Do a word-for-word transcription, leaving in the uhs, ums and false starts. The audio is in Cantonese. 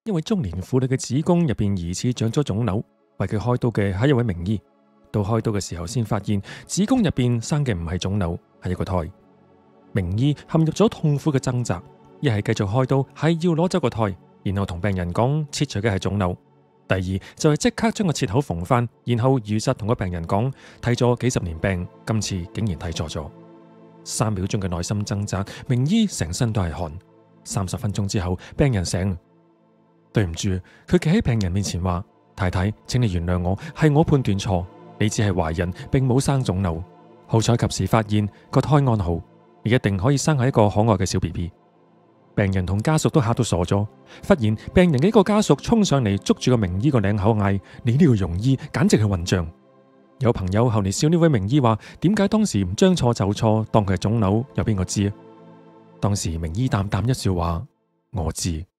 一位中年婦女嘅子宮入邊疑似長咗腫瘤，為佢開刀嘅係一位名醫。到開刀嘅時候，先發現子宮入邊生嘅唔係腫瘤，係一個胎。名醫陷入咗痛苦嘅掙扎，一係繼續開刀，係要攞走個胎，然後同病人講切除嘅係腫瘤；第二就係即刻將個切口縫翻，然後如實同個病人講睇咗幾十年病，今次竟然睇錯咗。三秒鐘嘅內心掙扎，名醫成身都係汗。三十分鐘之後，病人醒。對唔住，佢企喺病人面前話：太太，請你原諒我，係我判斷錯，你只係懷孕，並冇生腫瘤。好彩及時發現個胎安好，你一定可以生下一個可愛嘅小 B B。病人同家屬都嚇到傻咗。忽然，病人嘅一個家屬衝上嚟，捉住個名醫個領口嗌：你呢個庸醫簡直係混賬！有朋友後嚟笑呢位名醫話：點解當時唔將錯就錯，當佢係腫瘤，有邊個知啊？當時名醫淡淡一笑話：我知。